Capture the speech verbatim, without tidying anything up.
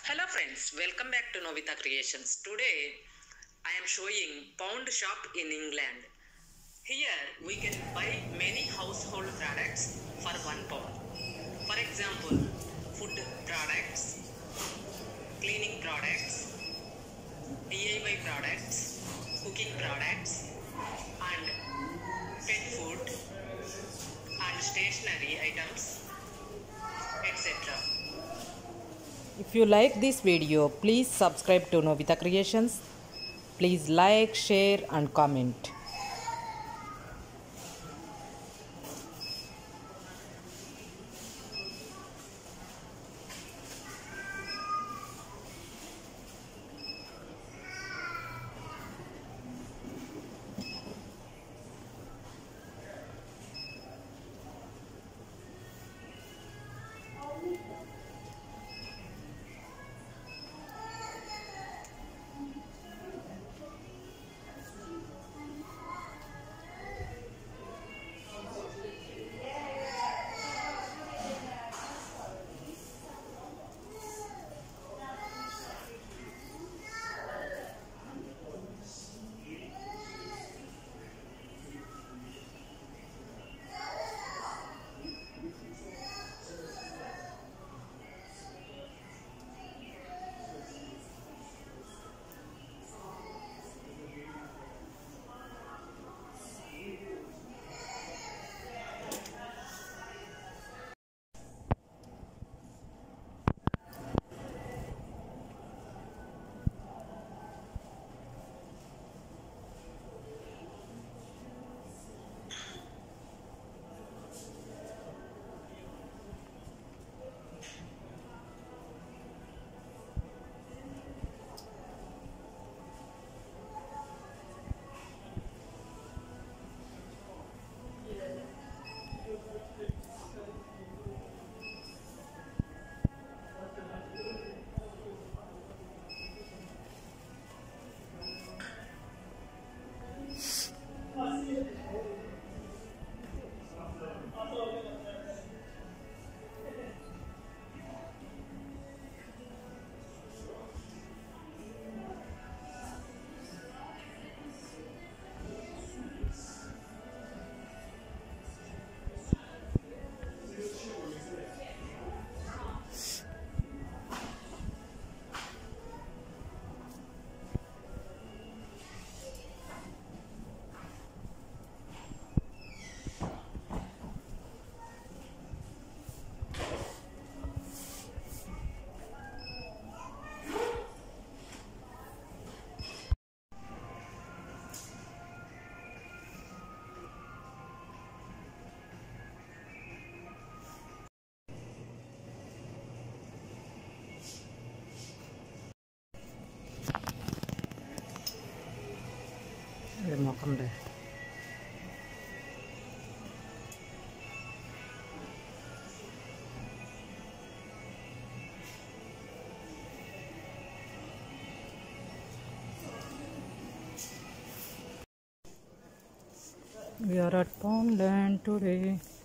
Hello friends, welcome back to Novita Creations. Today I am showing Pound Shop in England. Here we can buy many household products for one pound. For example, food products, cleaning products, D I Y products, cooking products, and pet food and stationery items, et cetera. If you like this video, please subscribe to Novita Creations. Please like, share and comment. Welcome there. We are at Poundland today.